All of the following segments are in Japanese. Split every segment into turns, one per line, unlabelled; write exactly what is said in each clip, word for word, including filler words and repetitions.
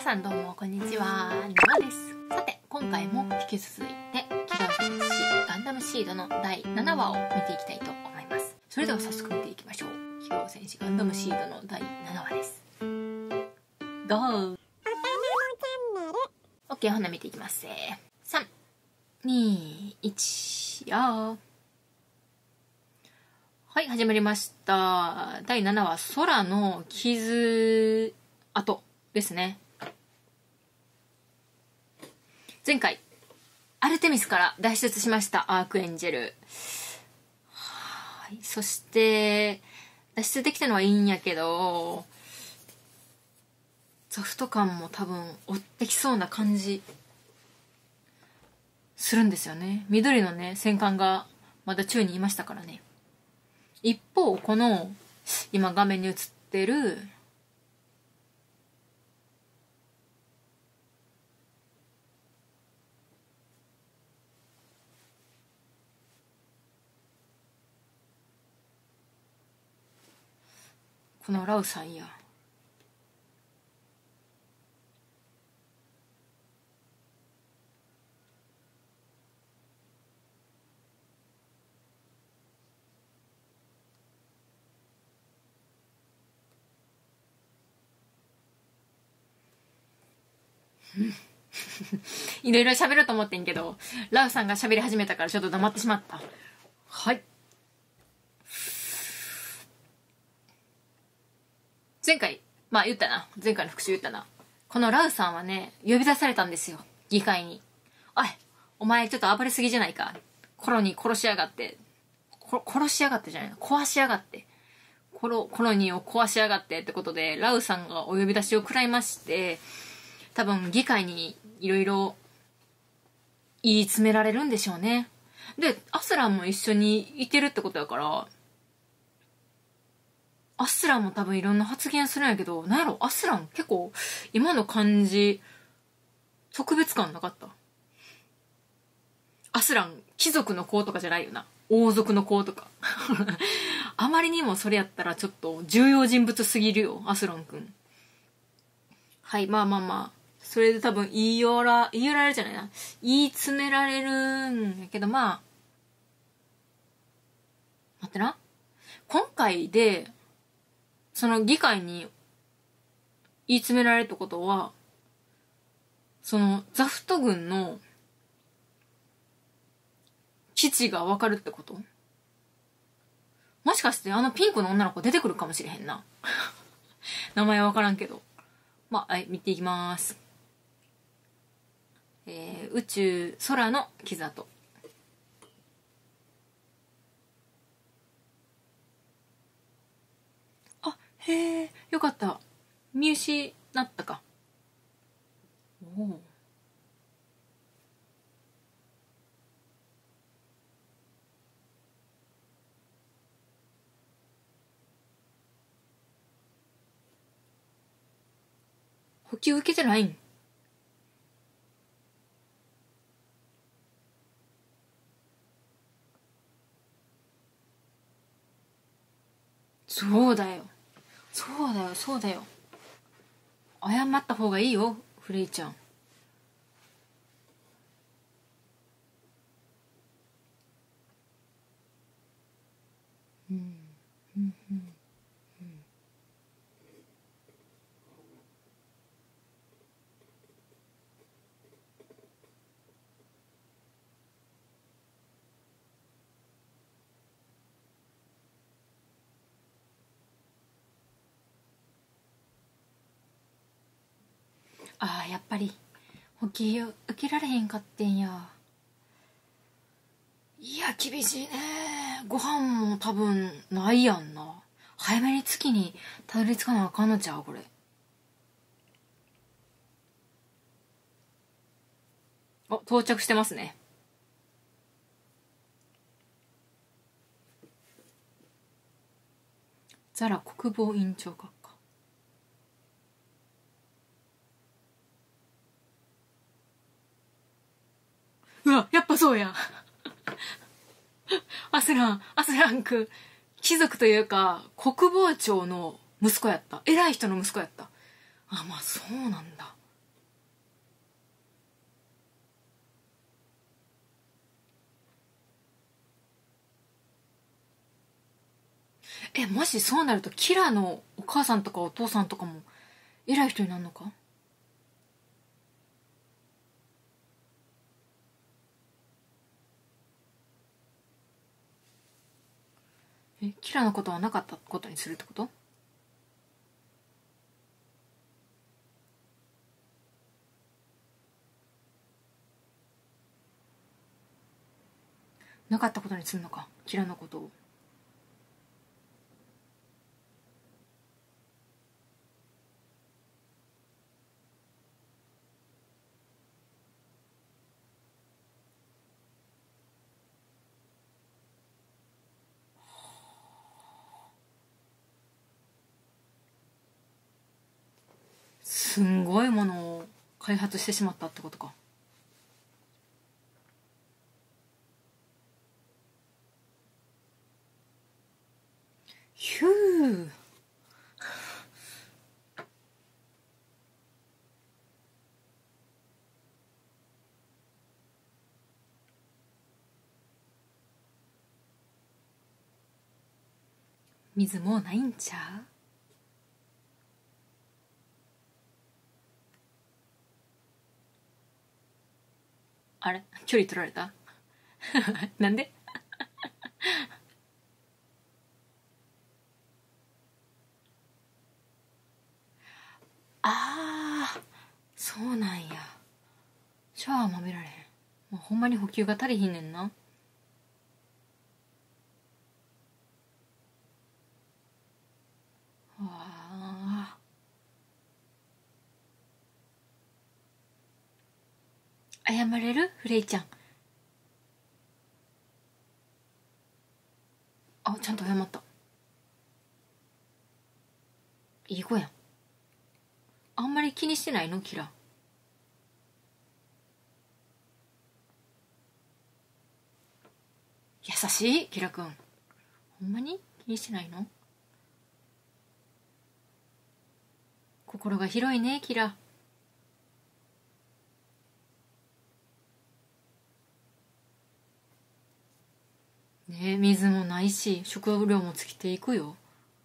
さんどうもこんにちは、ナナです。さて今回も引き続いて機動戦士ガンダムシードのだいななわを見ていきたいと思います。それでは早速見ていきましょう。機動戦士ガンダムシードのだいななわです。ゴー。 OK、 ほな見ていきますね。さんにいちやー。はい、始まりました。だいななわ、空の傷跡ですね。前回アルテミスから脱出しましたアークエンジェル。はい、そして脱出できたのはいいんやけど、ザフト感も多分追ってきそうな感じするんですよね。緑のね戦艦がまだ宙にいましたからね。一方この今画面に映ってるこのラウさんや、いろいろ喋ろうと思ってんけど、ラウさんが喋り始めたからちょっと黙ってしまった。はい、前回まあ言ったな前回の復習言ったな。このラウさんはね呼び出されたんですよ、議会に。おいお前ちょっと暴れすぎじゃないか、コロニー殺しやがって、こ殺しやがってじゃないの壊しやがって、コロコロニーを壊しやがってってことでラウさんがお呼び出しを食らいまして、多分議会にいろいろ言い詰められるんでしょうね。でアスランも一緒にいてるってことやから、アスランも多分いろんな発言するんやけど、なんやろ、アスラン結構今の感じ特別感なかった？アスラン貴族の子とかじゃないよな、王族の子とかあまりにもそれやったらちょっと重要人物すぎるよアスランくん。はい、まあまあまあそれで多分言いよら言いよられるじゃないな言い詰められるんやけど、まあ待ってな、今回でその議会に言い詰められるってことは、そのザフト軍の基地が分かるってこと？もしかしてあのピンクの女の子出てくるかもしれへんな名前は分からんけど、まあ、はい、見ていきます。えー、宇宙空の傷跡。あ、へえ、よかった、見失ったか。おお、補給受けてないん？そうだよそうだよそうだよ、謝った方がいいよフレイちゃん。うんうんうん、ああやっぱり補給受けられへんかってんや。いや厳しいね。ご飯も多分ないやんな。早めに月にたどり着かなあかんのちゃうこれ。お、到着してますね。ザラ国防委員長閣下。うわやっぱそうやアスランアスラン君貴族というか国防長の息子やった、偉い人の息子やった。あ、まあそうなんだ。 え、もしそうなるとキラのお母さんとかお父さんとかも偉い人になるのか？え、キラのことはなかったことにするってこと？なかったことにするのか、キラのことを。すんごいものを開発してしまったってことか。ヒュー。水もうないんちゃう？あれ、距離取られた？なんで？ああ、そうなんや。シャワーも浴びられへん。もうほんまに補給が足りひんねんな。ああ。謝れる？フレイちゃん。あ、ちゃんと謝った。いい子やん。あんまり気にしてないの、キラ。優しい、キラくん。ほんまに気にしてないの？心が広いね、キラ。ねえ、水もないし食料も尽きていくよ。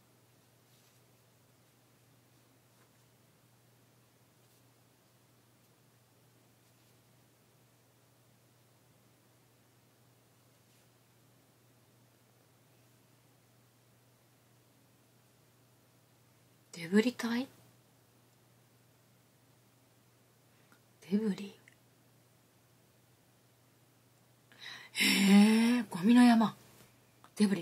デブリ帯？デブリ？へえ、ゴミの山。デブリ。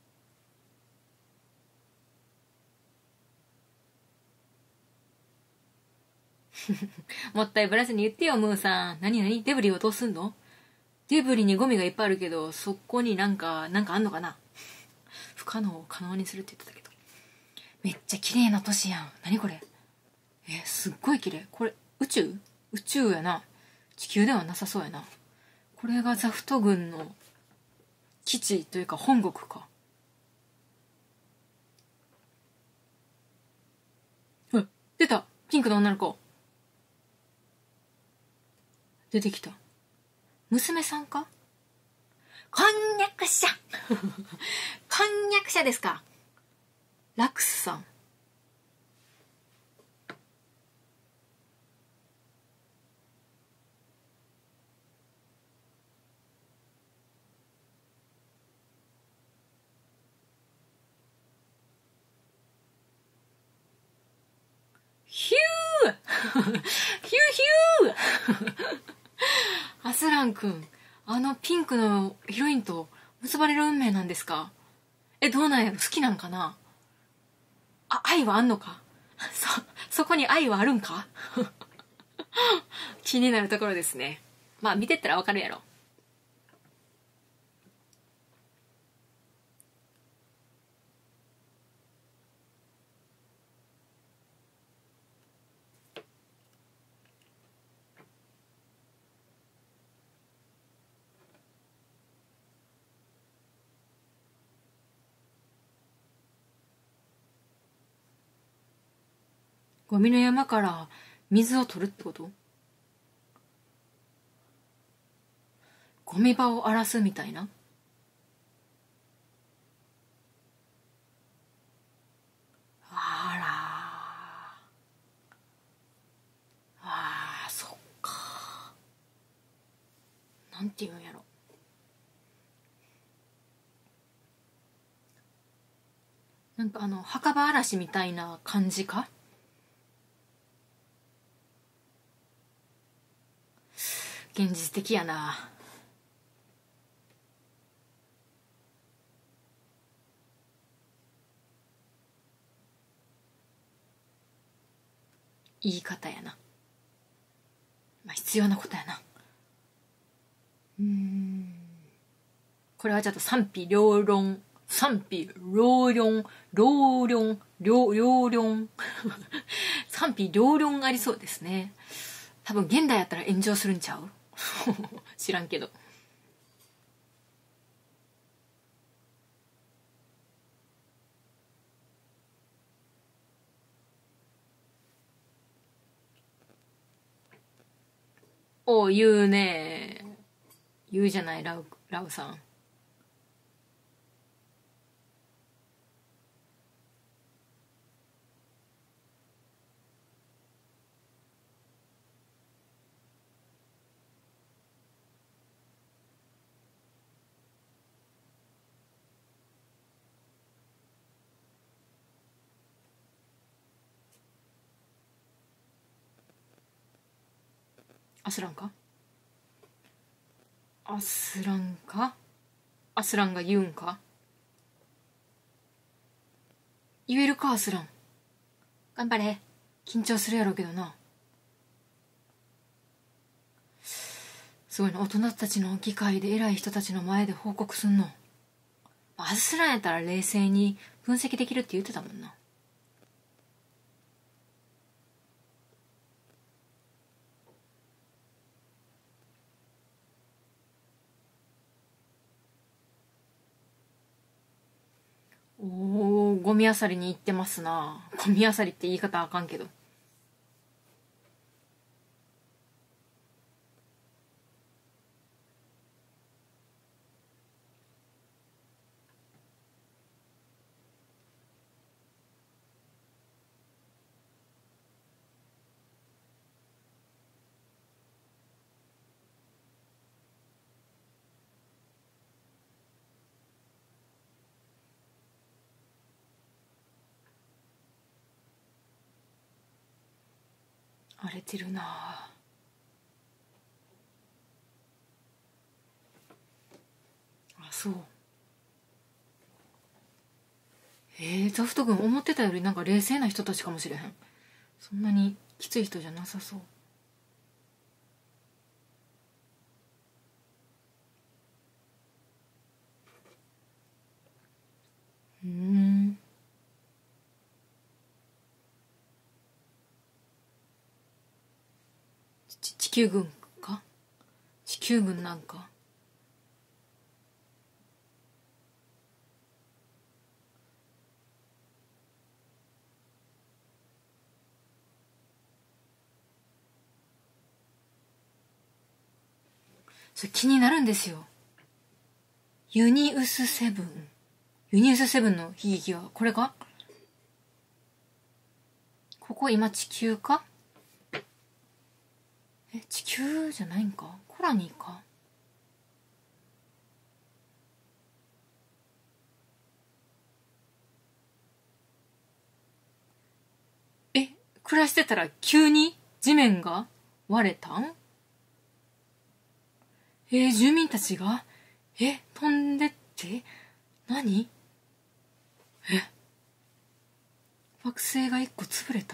もったいぶらずに言ってよ、ムーさん。何何？デブリをどうすんの？デブリにゴミがいっぱいあるけど、そこになんか、なんかあんのかな？不可能を可能にするって言ってたけど。めっちゃ綺麗な都市やん。何これ？え、すっごい綺麗。これ、宇宙？宇宙やな。地球ではなさそうやな。これがザフト軍の基地というか本国か。え、出た！ピンクの女の子。出てきた。娘さんか？こんにゃく者。こんにゃく者ですか？ラクスさん。ヒューヒューヒューアスラン君、あのピンクのヒロインと結ばれる運命なんですか？え、どうなんやろ？好きなんかな？あ、愛はあんのか？そ、そこに愛はあるんか？気になるところですね。まあ見てったらわかるやろ。ゴミの山から水を取るってこと？ゴミ場を荒らすみたいな？ なんていうんやろ、なんかあの墓場嵐みたいな感じか。現実的やな。言い方やな。まあ必要なことやな。うーん、これはちょっと賛否両論、賛否両論、両論、両両論賛否両論ありそうですね。多分現代やったら炎上するんちゃう知らんけど。おう、言うね。言うじゃない、ラウ、ラウさん。アスランかアスランかアスランが言うんか。言えるかアスラン。頑張れ。緊張するやろうけどな。すごいな、大人たちの議会で偉い人たちの前で報告すんの。アスランやったら冷静に分析できるって言ってたもんな。おー、ゴミあさりに行ってますな。ゴミあさりって言い方あかんけど。荒れてるな。あ、そう。えー、ザフト君思ってたよりなんか冷静な人たちかもしれへん。そんなにきつい人じゃなさそう。うーん。ち地球軍か。地球軍なんか。それ気になるんですよ。ユニウスセブン。ユニウスセブンの悲劇はこれか。ここ今地球か。え、地球じゃないんか。コラニーか。え、暮らしてたら急に地面が割れたん。えー、住民たちがえ、飛んでって何。え、惑星が一個潰れた。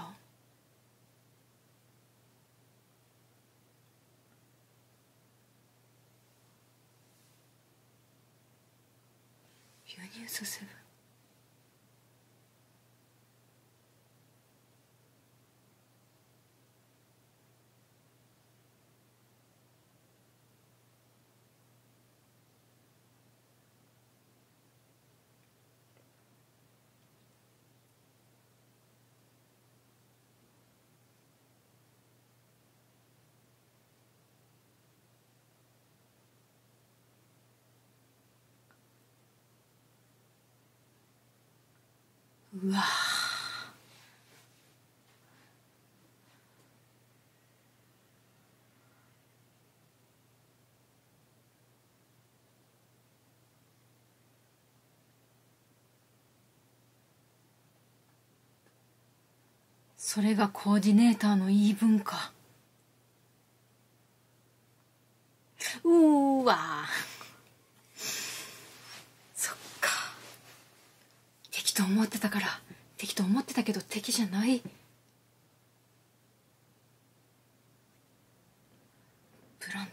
ユニウスセブン。うわそれがコーディネーターの言い分か。うーわそっか。敵と思ってたから、敵と思ってたけど敵じゃない。ブラント。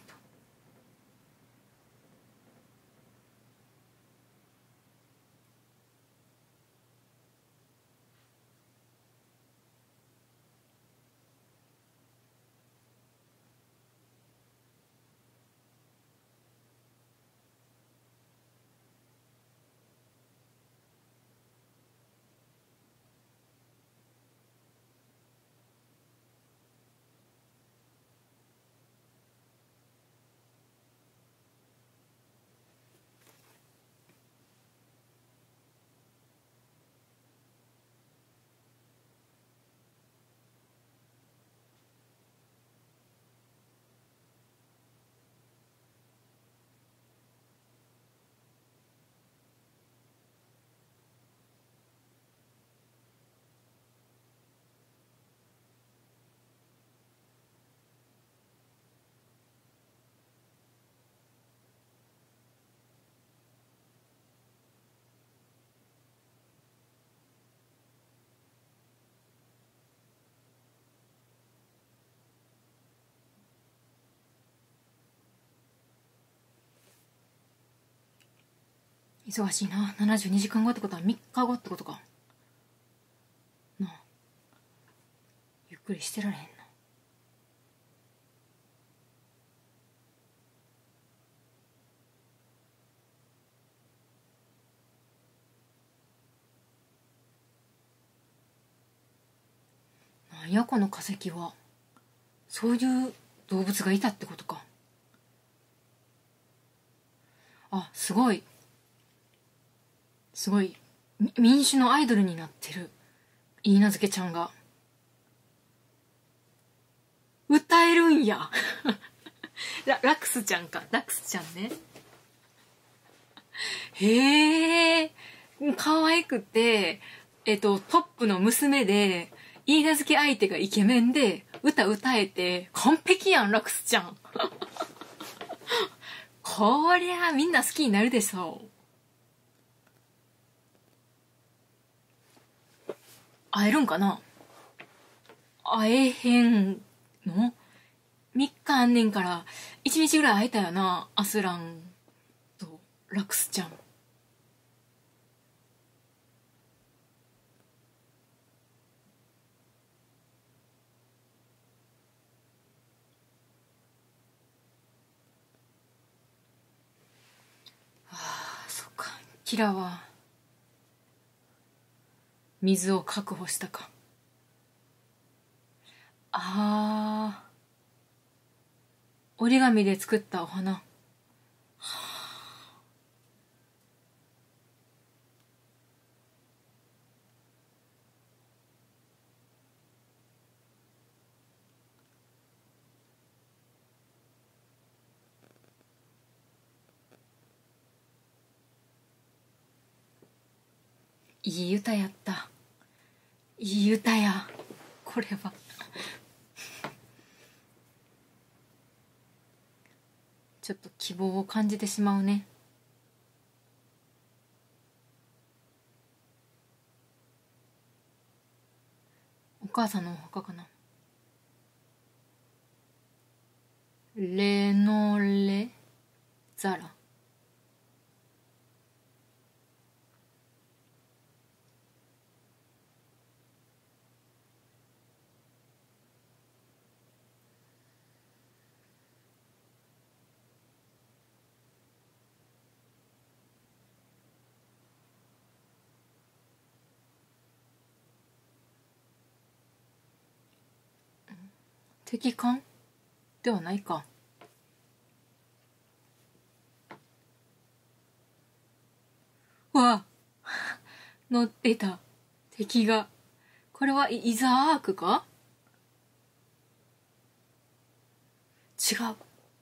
忙しいな。ななじゅうにじかんごってことはみっかごってことかなあ。ゆっくりしてられへんな。なんやこの化石は。そういう動物がいたってことか。あ、すごいすごい民主のアイドルになってるいいなずけちゃんが歌えるんやラ, ラクスちゃんか。ラクスちゃんね。へえ、可愛くて、えっとトップの娘でいいなずけ相手がイケメンで歌歌えて完璧やん。ラクスちゃんこりゃみんな好きになるでしょう。会えるんかな。会えへんの？ みっ 日あんねんからいちにちぐらい会えたよな。アスランとラクスちゃん。ああ、そっか。キラは水を確保したか。ああ、折り紙で作ったお花。いい歌やった。いい歌や。これはちょっと希望を感じてしまうね。お母さんのお墓かな。レノレザラ。敵艦ではないか。わあ乗ってた敵が。これはイイザークか。違う。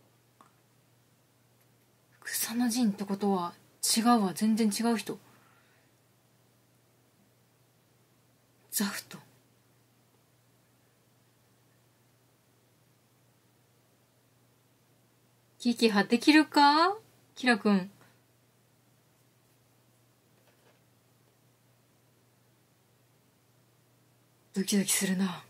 草の陣ってことは違うわ。全然違う人。ザフト。 撃破できるかキラくん。ドキドキするな。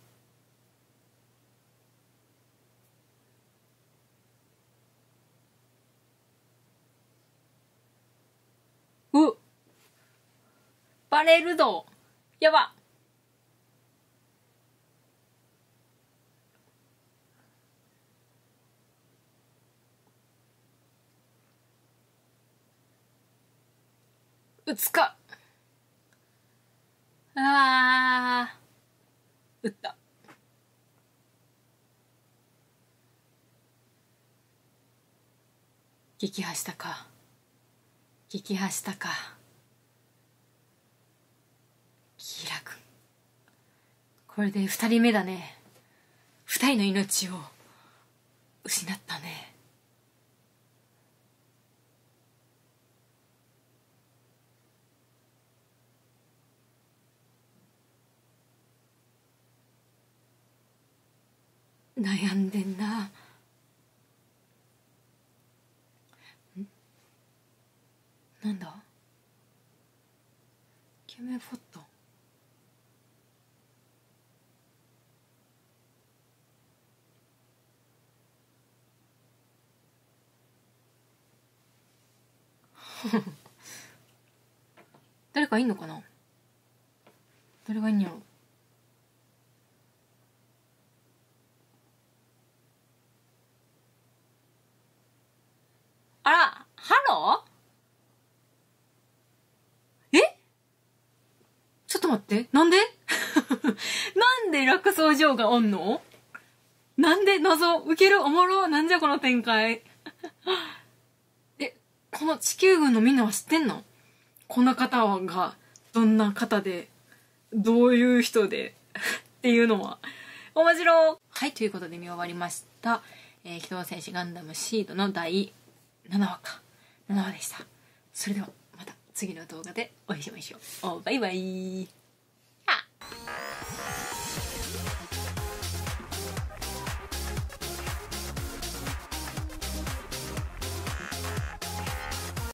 うっ、バレるぞ。やば。撃つか。あー、撃った。撃破したか。撃破したか。キラ君、これで二人目だね。二人の命を失ったね。悩んでんな。んなんだケメフォット。誰かいんのかな。誰がいんやろ。あら、ハロー。え、ちょっと待って、なんでなんで落草状がおんの。なんで謎受ける。おもろ。なんじゃこの展開。え、この地球軍のみんなは知ってんの。この方がどんな方でどういう人でっていうのは面白い。はい、ということで見終わりました、えー、機動戦士ガンダムシードのだいななわかななわでした。それではまた次の動画でお会いしましょう。バイバイ。あ